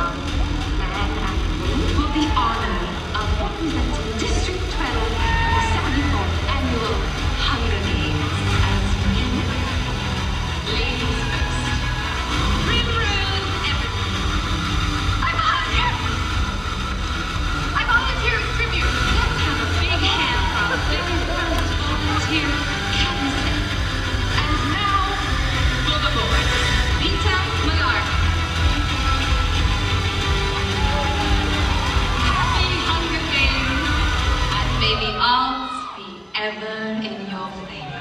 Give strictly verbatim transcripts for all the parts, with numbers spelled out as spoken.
With the honor of representing District twelve at the seventy-fourth Annual Hunger Games as winner. Ladies first. Reprove everything. I volunteer! I volunteer as tribute. Let's have a big hand for our very first volunteer, Captain. And now, for the boys, Peter Millard. Happy Hunger Games, and may the odds be ever in your favor.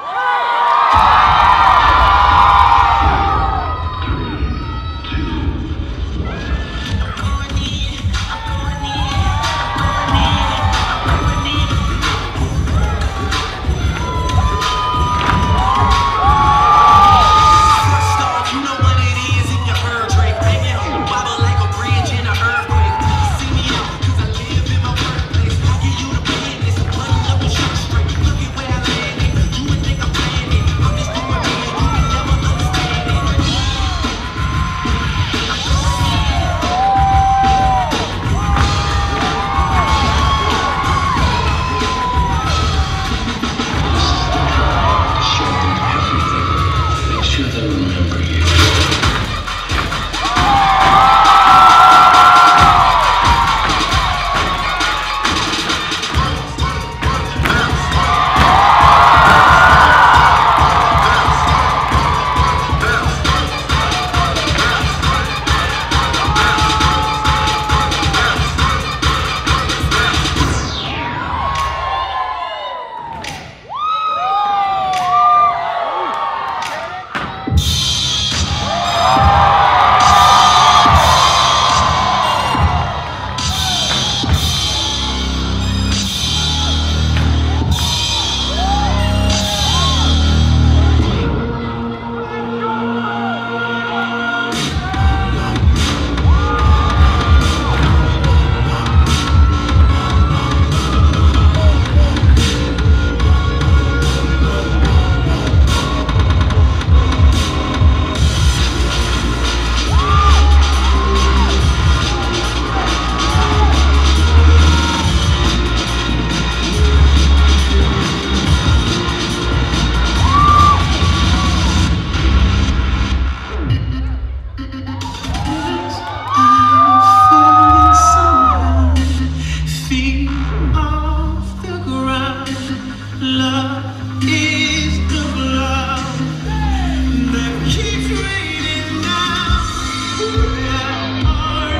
Love is the love that keeps raining down. Where are